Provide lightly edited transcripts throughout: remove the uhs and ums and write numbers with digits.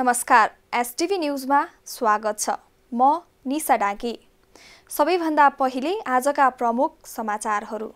नमस्कार, एसटीभी न्यूजमा स्वागत छ। म निशा डाङ्गी। सबैभन्दा पहिले आजका प्रमुख समाचारहरू।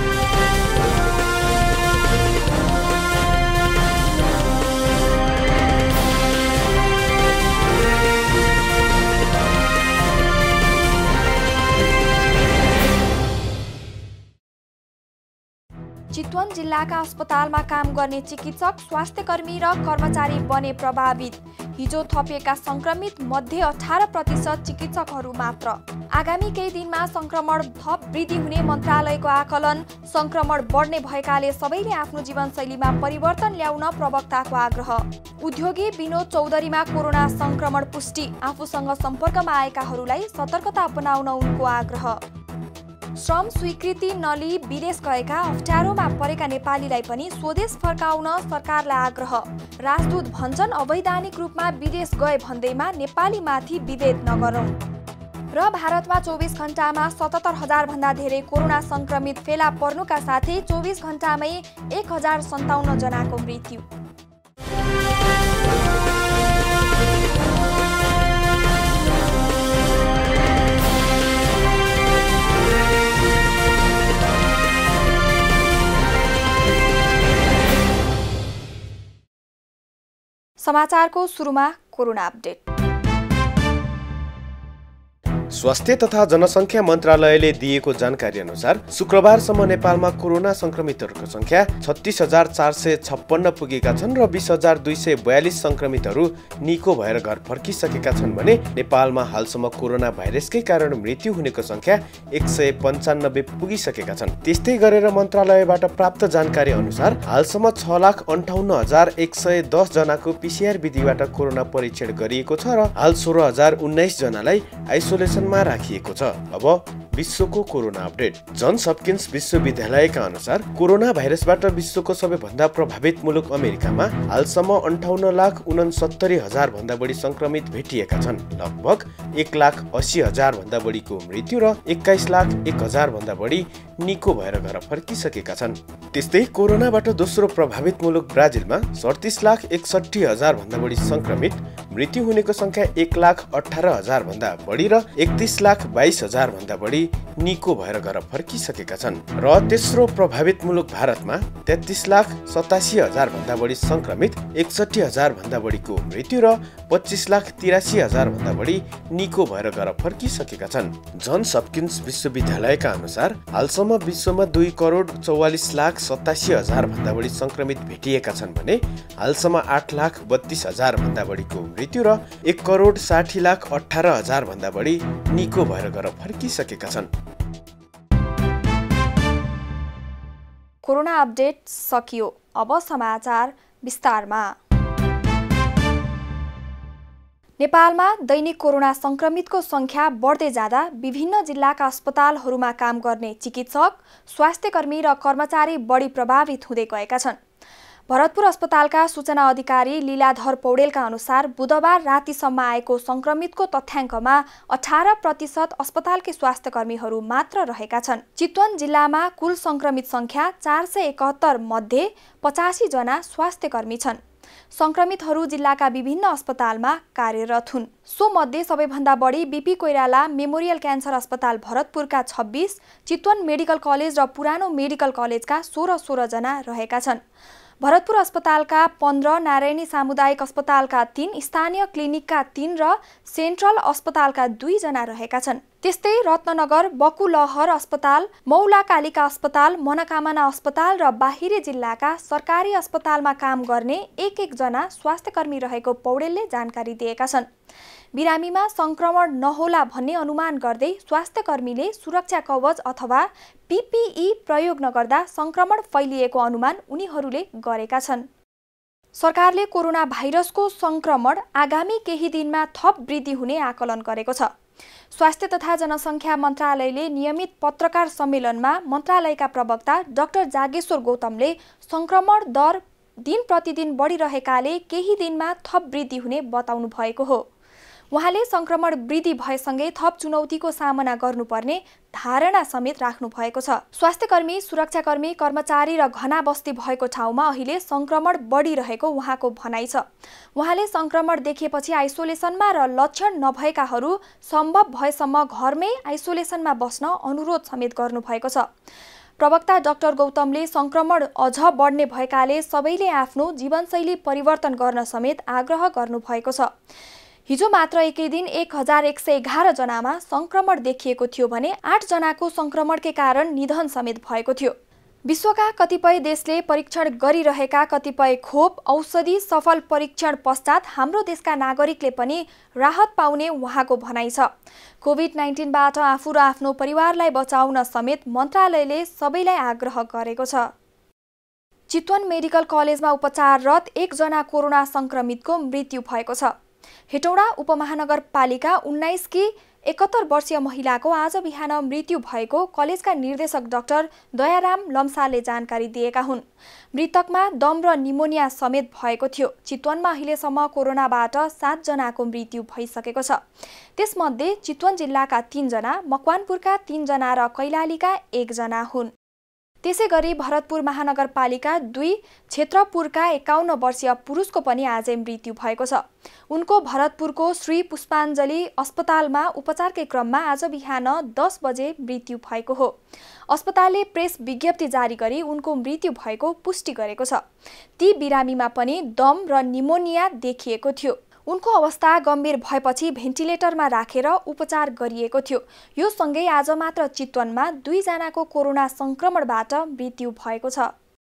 चितवन जिल्लाका अस्पतालमा काम गर्ने चिकित्सक, स्वास्थ्यकर्मी र कर्मचारी बने प्रभावित। हिजो थपिएका संक्रमित मध्ये 18% चिकित्सकहरू मात्र। आगामी केही दिनमा संक्रमण थप वृद्धि हुने मन्त्रालयको आकलन। संक्रमण बढ्ने भएकाले सबैले आफ्नो जीवनशैलीमा परिवर्तन ल्याउन प्रवक्ताको आग्रह। उद्योगी विनोद चौधरीमा कोरोना संक्रमण पुष्टि। आफूसँग सम्पर्कमा आएकाहरूलाई सतर्कता अपनाउन उनको आग्रह। श्रम स्वीकृति नलिई विदेश गएका अप्ठ्यारोमा परेका नेपालीलाई पनि स्वदेश फर्काउन सरकारलाई आग्रह। राजदूत भन्छन् अवैधानिक रूपमा विदेश गए भन्दैमा नेपालीमाथि विभेद नगरौं। र भारतमा 24 घण्टामा 77,000 भन्दा धेरै कोरोना संक्रमित फेला पर्नुका साथै 24 घण्टामै 1057 जनाको मृत्यु। समाचारको सुरुमा कोरोना अपडेट। स्वास्थ्य तथा जनसङ्ख्या मन्त्रालयले दिएको जानकारी अनुसार शुक्रबारसम्म नेपालमा कोरोना संक्रमितहरूको संख्या 36,456 पुगेका छन् र 20,242 संक्रमितहरू निको भएर घर फर्किसकेका छन् भने नेपालमा हालसम्म कोरोना भाइरसकै कारण मृत्यु हुनेको संख्या 195 पुगिसकेका छन्। त्यस्तै गरेर मन्त्रालयबाट प्राप्त जानकारी अनुसार हालसम्म 6,58,110 जनाको PCR विधिबाट कोरोना परीक्षण गरिएको छ र हाल 16,019 जनालाई आइसोलेसन राखिएको छ। अब विश्वको कोरोना अपडेट। जन्स हपकिन्स विश्वविद्यालयका अनुसार कोरोना भाइरसबाट विश्वको सबैभन्दा प्रभावित मुलुक अमेरिकामा हालसम्म 58,69,000 भन्दा बढी संक्रमित भेटिएका छन्। लगभग 1,80,000 भन्दा बढीको मृत्यु र 21,01,000 भन्दा बढी निको भएर घर फर्किसकेका छन्। त्यस्तै कोरोनाबाट दोस्रो प्रभावित मुलुक ब्राजिलमा 37,61,000 भन्दा बढी संक्रमित, मृत्यु हुनेको संख्या 1,18,000 भन्दा बढी र 31,22,000 भन्दा बढी निको भएर घर फर्किसकेका छन्। र तेस्रो प्रभावित मुलुक भारतमा 33,87,000 भन्दा बढी संक्रमित, 61,000 भन्दा बढीको मृत्यु र 25,83,000 भन्दा बढी निको भएर घर फर्किसकेका छन्। जन्स हपकिन्स विश्वविद्यालयका अनुसार हालसम्म विश्वमा 2,64,87,000 भन्दा बढी संक्रमित भेटिएका छन् भने हालसम्म 8,32,000 भन्दा बढीको मृत्यु र 1,60,18,000 भन्दा बढी निको भएर घर फर्किसकेका छन्। कोरोना अपडेट सकियो। अब समाचार विस्तारमा। नेपालमा दैनिक कोरोना संक्रमितको संख्या बढ्दै जाँदा विभिन्न जिल्लाका अस्पतालहरूमा काम गर्ने चिकित्सक, स्वास्थ्यकर्मी र कर्मचारी बढी प्रभावित हुँदै गएका छन्। भरतपुर अस्पतालका सूचना अधिकारी लीलाधर पौडेलका अनुसार बुधबार रातिसम्म आएको संक्रमितको तथ्याङ्कमा 18% अस्पतालकै स्वास्थ्यकर्मीहरू मात्र रहेका छन्। चितवन जिल्लामा कुल संक्रमित संख्या 471 मध्ये 85 जना स्वास्थ्यकर्मी छन्। संक्रमितहरू जिल्लाका विभिन्न अस्पतालमा कार्यरत हुन्। सो मध्ये सबैभन्दा बढी बीपी कोइराला मेमोरियल क्यान्सर अस्पताल भरतपुरका 26, चितवन मेडिकल कलेज र पुरानो मेडिकल कलेजका 16 जना रहेका छन्। भरतपुर अस्पतालका 15, नारायणी सामुदायिक अस्पतालका 3, स्थानीय क्लिनिकका 3 र सेन्ट्रल अस्पतालका 2 जना रहेका छन्। त्यस्तै रत्ननगर, बकुलहर अस्पताल, मौला कालिका अस्पताल, मनोकामना अस्पताल र बाहिरी जिल्लाका सरकारी अस्पतालमा काम गर्ने 1-1 जना स्वास्थ्यकर्मी रहेको पौडेलले जानकारी दिएका छन्। बिरामीमा संक्रमण नहोला भन्ने अनुमान गर्दै स्वास्थ्यकर्मीले सुरक्षा कवच अथवा PPE प्रयोग नगर्दा संक्रमण फैलिएको अनुमान उनीहरूले गरेका छन्। सरकारले कोरोना भाइरसको संक्रमण आगामी केही दिनमा थप वृद्धि हुने आकलन गरेको छ। स्वास्थ्य तथा जनसङ्ख्या मन्त्रालयले नियमित पत्रकार सम्मेलनमा मन्त्रालयका प्रवक्ता डाक्टर जागेश्वर गौतमले संक्रमण दर दिन प्रतिदिन बढिरहेकाले केही दिनमा थप वृद्धि हुने बताउनु भएको हो। उहाँले संक्रमण वृद्धि भएसँगै थप चुनौतीको सामना गर्नुपर्ने धारणा समेत राख्नु भएको छ। स्वास्थ्यकर्मी, सुरक्षाकर्मी, कर्मचारी र घना बस्ती भएको ठाउँमा अहिले संक्रमण बढिरहेको उहाँको भनाइ छ। उहाँले संक्रमण देखिएपछि आइसोलेसनमा र लक्षण नभएकाहरू सम्भव भएसम्म घरमै आइसोलेसनमा बस्न अनुरोध समेत गर्नुभएको छ। प्रवक्ता डाक्टर गौतमले संक्रमण अझ बढ्ने भएकाले सबैले आफ्नो जीवनशैली परिवर्तन गर्न समेत आग्रह गर्नुभएको छ। हिजो मात्र एकै दिन 1111 जनामा संक्रमण देखिएको थियो भने 8 जनाको संक्रमणकै कारण निधन समेत भएको थियो। विश्वका कतिपय देशले परीक्षण गरिरहेका कतिपय खोप औषधि सफल परीक्षण पश्चात हाम्रो देशका नागरिकले पनि राहत पाउने उहाँको भनाइ छ। कोभिड-19बाट आफू र आफ्नो परिवारलाई बचाउन समेत मन्त्रालयले सबैलाई आग्रह गरेको छ। चितवन मेडिकल कलेजमा उपचाररत 1 जना कोरोना संक्रमितको मृत्यु भएको छ। हेटौडा उपमहानगरपालिका 19 की 71 वर्षीय महिलाको आज बिहान मृत्यु भएको कलेजका निर्देशक डाक्टर दयाराम लम्सालले जानकारी दिएका हुन्। मृतकमा दम र निमोनिया समेत भएको थियो। चितवनमा अहिलेसम्म कोरोनाबाट 7 जनाको मृत्यु भइसकेको छ। त्यसमध्ये चितवन जिल्लाका 3 जना, मकवानपुरका 3 जना र कैलालीका 1 जना हुन्। त्यसैगरी भरतपुर महानगरपालिका 2 क्षेत्रपुरका 51 वर्षीय पुरुषको पनि आजै मृत्यु भएको छ। उनको भरतपुरको श्री पुष्पाञ्जली अस्पतालमा उपचारकै क्रममा आज बिहान 10 बजे मृत्यु भएको हो। अस्पतालले प्रेस विज्ञप्ति जारी गरी उनको मृत्यु भएको पुष्टि गरेको छ। ती बिरामीमा पनि दम र निमोनिया देखिएको थियो। उनको अवस्था गम्भीर भएपछि भेन्टिलेटरमा राखेर उपचार गरिएको थियो। यो सँगै आज मात्र चितवनमा 2 जनाको कोरोना संक्रमणबाट मृत्यु भएको छ।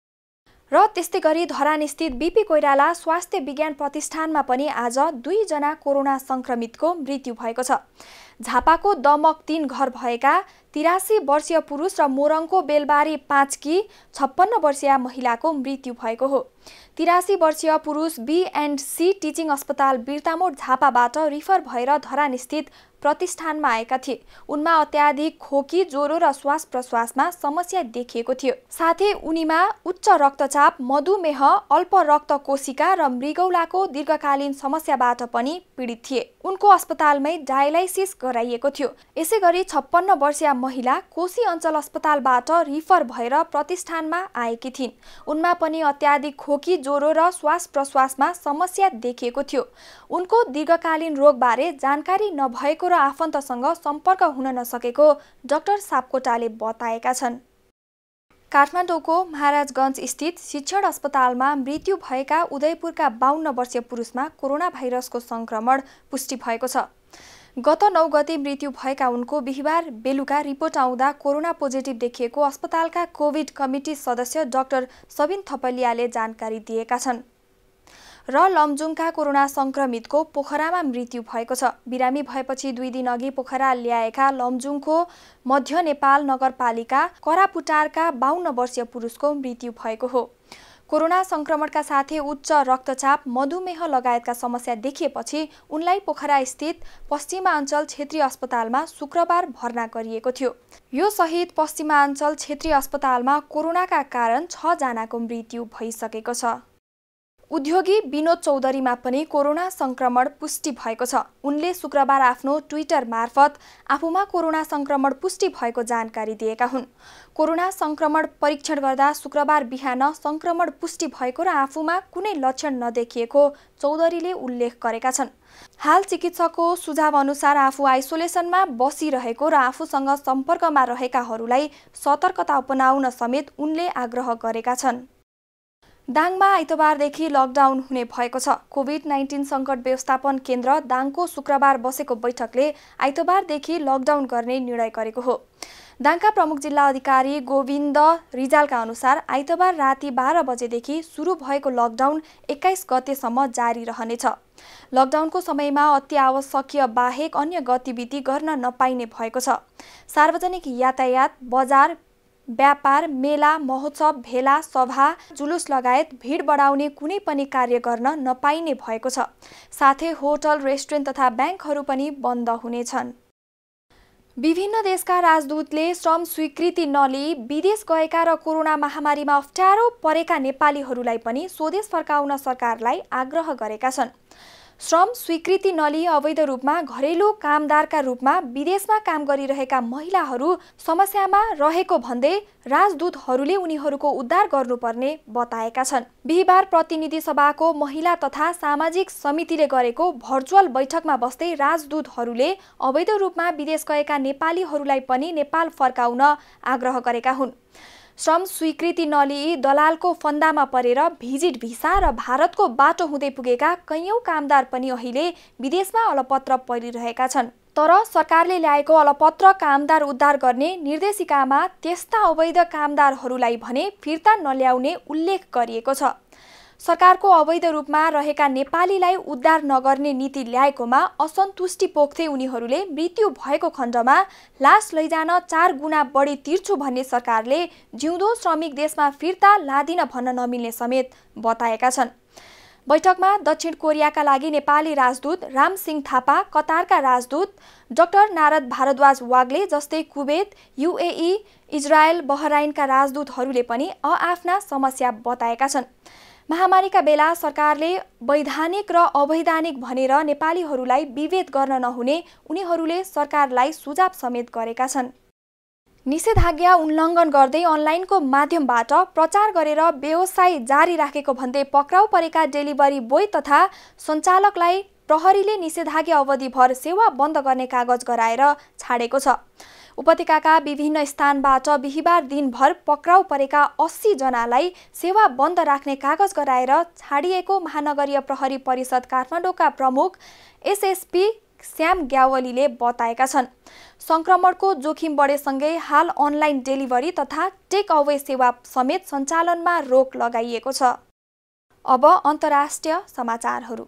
र त्यस्तै गरी धरानस्थित बीपी कोइराला स्वास्थ्य विज्ञान प्रतिष्ठानमा पनि आज 2 जना कोरोना संक्रमितको मृत्यु भएको छ। झापाको दमक 3 घर भएका 83 वर्षीय पुरुष र मोरङको बेलबारी 5 की 56 वर्षीय महिलाको मृत्यु भएको हो। 83 वर्षीय पुरुष B&C टिचिङ अस्पताल बिर्तामोड झापाबाट रिफर भएर धरानस्थित प्रतिष्ठानमा आएका थिए। उनमा अत्याधिक खोकी, ज्वरो र श्वास प्रश्वासमा समस्या देखिएको थियो। साथै उनीमा उच्च रक्तचाप, मधुमेह, अल्प रक्त कोशिका र मृगौलाको दीर्घकालीन समस्याबाट पनि पीडित थिए। उनको अस्पतालमै डायलाइसिस गराइएको थियो। यसैगरी 56 वर्षीय महिला कोशी अञ्चल अस्पतालबाट रिफर भएर प्रतिष्ठानमा आएकी थिइन्। उनमा पनि अत्याधिक खोकी, ज्वरो र श्वास प्रश्वासमा समस्या देखिएको थियो। उनको दीर्घकालीन रोगबारे जानकारी नभएको र आफन्तसँग सम्पर्क हुन नसकेको डाक्टर सापकोटाले बताएका छन्। काठमाडौँको महाराजगञ्ज स्थित शिक्षण अस्पतालमा मृत्यु भएका उदयपुरका 52 वर्षीय पुरुषमा कोरोना भाइरसको संक्रमण पुष्टि भएको छ। गत 9 गते मृत्यु भएका उनको बिहिबार बेलुका रिपोर्ट आउँदा कोरोना पोजिटिभ देखिएको अस्पतालका कोभिड कमिटी सदस्य डाक्टर सबिन थपलियाले जानकारी दिएका छन्। र लमजुङका कोरोना संक्रमितको पोखरामा मृत्यु भएको छ। बिरामी भएपछि 2 दिन अघि पोखरा ल्याएका लमजुङको मध्य नेपाल नगरपालिका करापुटारका 52 वर्षीय पुरुषको मृत्यु भएको हो। कोरोना संक्रमणका साथै उच्च रक्तचाप, मधुमेह लगायतका समस्या देखिएपछि उनलाई पोखरा स्थित पश्चिमाञ्चल क्षेत्रीय अस्पतालमा शुक्रबार भर्ना गरिएको थियो। यो सहित पश्चिमाञ्चल क्षेत्रीय अस्पतालमा कोरोनाका कारण 6 जनाको मृत्यु भइसकेको छ। उद्योगी विनोद चौधरीमा पनि कोरोना संक्रमण पुष्टि भएको छ। उनले शुक्रबार आफ्नो ट्विटर मार्फत आफूमा कोरोना संक्रमण पुष्टि भएको जानकारी दिएका हुन्। कोरोना संक्रमण परीक्षण गर्दा शुक्रबार बिहान संक्रमण पुष्टि भएको र आफूमा कुनै लक्षण नदेखिएको चौधरीले उल्लेख गरेका छन्। हाल चिकित्सकको सुझाव अनुसार आफू आइसोलेसनमा बसिरहेको र आफूसँग सम्पर्कमा रहेकाहरूलाई सतर्कता अपनाउन समेत उनले आग्रह गरेका छन्। दाङमा आइतबारदेखि लकडाउन हुने भएको छ। कोभिड-19 सङ्कट व्यवस्थापन केन्द्र दाङको शुक्रबार बसेको बैठकले आइतबारदेखि लकडाउन गर्ने निर्णय गरेको हो। दाङका प्रमुख जिल्ला अधिकारी गोविन्द रिजालका अनुसार आइतबार राति 12 बजेदेखि सुरु भएको लकडाउन 21 गतेसम्म जारी रहनेछ। लकडाउनको समयमा अति आवश्यकीय बाहेक अन्य गतिविधि गर्न नपाइने भएको छ। सार्वजनिक यातायात, बजार, व्यापार, मेला, महोत्सव, भेला, सभा, जुलुस लगायत भिड बढाउने कुनै पनि कार्य गर्न नपाइने भएको छ। साथै होटल, रेस्टुरेन्ट तथा ब्याङ्कहरू पनि बन्द हुनेछन्। विभिन्न देशका राजदूतले श्रम स्वीकृति नलिई विदेश गएका र कोरोना महामारीमा अप्ठ्यारो परेका नेपालीहरूलाई पनि स्वदेश फर्काउन सरकारलाई आग्रह गरेका छन्। श्रम स्वीकृति नलिई अवैध रूपमा घरेलु कामदारका रूपमा विदेशमा काम गरिरहेका महिलाहरू समस्यामा रहेको भन्दै राजदूतहरूले उनीहरूको उद्धार गर्नुपर्ने बताएका छन्। बिहीबार प्रतिनिधि सभाको महिला तथा सामाजिक समितिले गरेको भर्चुअल बैठकमा बस्दै राजदूतहरूले अवैध रूपमा विदेश गएका नेपालीहरूलाई पनि नेपाल फर्काउन आग्रह गरेका हुन्। श्रम स्वीकृति नलिई दलालको फन्दामा परेर भिजिट भिसा र भारतको बाटो हुँदै पुगेका कैयौं कामदार पनि अहिले विदेशमा अलपत्र परिरहेका छन्। तर सरकारले ल्याएको अलपत्र कामदार उद्धार गर्ने निर्देशिकामा त्यस्ता अवैध कामदारहरूलाई भने फिर्ता नल्याउने उल्लेख गरिएको छ। सरकारको अवैध रूपमा रहेका नेपालीलाई उद्धार नगर्ने नीति ल्याएकोमा असन्तुष्टि पोख्दै उनीहरूले मृत्यु भएको खण्डमा लास लैजान 4 गुणा बढी तिर्छु भन्ने सरकारले जिउँदो श्रमिक देशमा फिर्ता लादिन भन्न नमिल्ने समेत बताएका छन्। बैठकमा दक्षिण कोरियाका लागि नेपाली राजदूत राम सिंह थापा, कतारका राजदूत डाक्टर नारद भारद्वाज वाग्ले जस्तै कुवेत, UAE, इजरायल, बहराइनका राजदूतहरूले पनि आआफ्ना समस्या बताएका छन्। महामारीका बेला सरकारले वैधानिक र अवैधानिक भनेर नेपालीहरूलाई विभेद गर्न नहुने उनीहरूले सरकारलाई सुझाव समेत गरेका छन्। निषेधाज्ञा उल्लङ्घन गर्दै अनलाइनको माध्यमबाट प्रचार गरेर व्यवसाय जारी राखेको भन्दै पक्राउ परेका डेलिभरी बोय तथा सञ्चालकलाई प्रहरीले निषेधाज्ञा अवधिभर सेवा बन्द गर्ने कागज गराएर छाडेको छ। उपत्यकाका विभिन्न स्थानबाट बिहीबार दिनभर पक्राउ परेका 80 जनालाई सेवा बन्द राख्ने कागज गराएर छाडिएको महानगरीय प्रहरी परिषद काठमाडौँका प्रमुख SSP श्याम ग्यावलीले बताएका छन्। संक्रमणको जोखिम बढेसँगै हाल अनलाइन डेलिभरी तथा टेक अवे सेवा समेत सञ्चालनमा रोक लगाइएको छ। अब अन्तर्राष्ट्रिय समाचारहरू।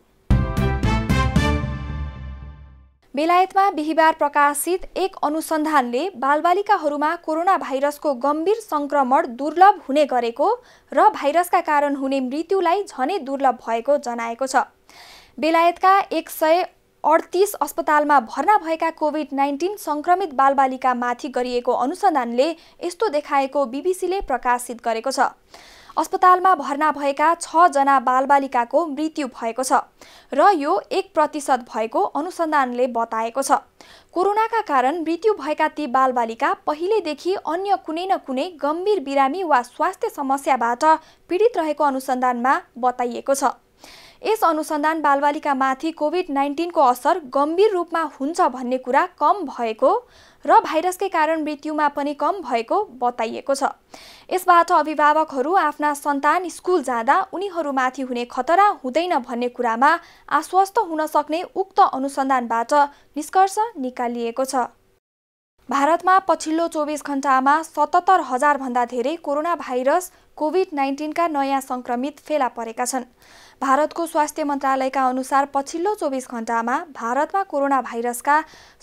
बेलायतमा बिहीबार प्रकाशित एक अनुसन्धानले बालबालिकाहरूमा कोरोना भाइरसको गम्भीर संक्रमण दुर्लभ हुने गरेको र भाइरसका कारण हुने मृत्युलाई झनै दुर्लभ भएको जनाएको छ। बेलायतका 138 अस्पतालमा भर्ना भएका कोभिड-19 संक्रमित बालबालिकामाथि गरिएको अनुसन्धानले यस्तो देखाएको बीबीसीले प्रकाशित गरेको छ। अस्पतालमा भर्ना भएका 6 जना बालबालिकाको मृत्यु भएको छ र यो 1% भएको अनुसन्धानले बताएको छ। कोरोनाका कारण मृत्यु भएका ती बालबालिका पहिलेदेखि अन्य कुनै न कुनै गम्भीर बिरामी वा स्वास्थ्य समस्याबाट पीडित रहेको अनुसन्धानमा बताइएको छ। यस अनुसन्धान बालबालिकामाथि कोभिड-19 को असर गम्भीर रूपमा हुन्छ भन्ने कुरा कम भएको र भाइरसकै कारण मृत्युमा पनि कम भएको बताइएको छ। यसबाट अभिभावकहरू आफ्ना सन्तान स्कुल जाँदा उनीहरूमाथि हुने खतरा हुँदैन भन्ने कुरामा आश्वस्त हुन सक्ने उक्त अनुसन्धानबाट निष्कर्ष निकालिएको छ। भारतमा पछिल्लो 24 घण्टामा 77,000 भन्दा धेरै कोरोना भाइरस कोभिड-19 का नयाँ संक्रमित फेला परेका छन्। भारतको स्वास्थ्य मन्त्रालयका अनुसार पछिल्लो 24 घण्टामा भारतमा कोरोना भाइरसका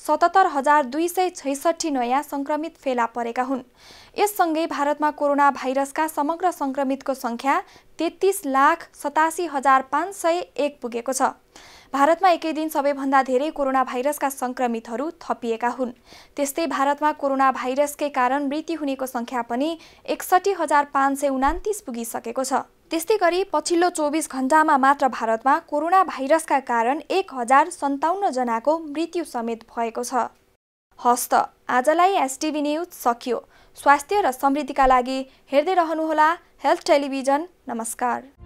77,266 नयाँ संक्रमित फेला परेका हुन्। यससँगै भारतमा कोरोना भाइरसका समग्र संक्रमितको संख्या 33,87,501 पुगेको छ। भारतमा एकै दिन सबैभन्दा धेरै कोरोना भाइरसका संक्रमितहरू थपिएका हुन्। त्यस्तै भारतमा कोरोना भाइरसकै कारण मृत्यु हुनेको संख्या पनि 61,529 पुगिसकेको छ। त्यस्तै गरी पछिल्लो 24 घण्टामा मात्र भारतमा कोरोना भाइरसका कारण 1,057 जनाको मृत्यु समेत भएको छ। हस्त आजलाई STV न्यूज सकियो। स्वास्थ्य र समृद्धिका लागि हेर्दै रहनुहोला हेल्थ टेलिभिजन। नमस्कार।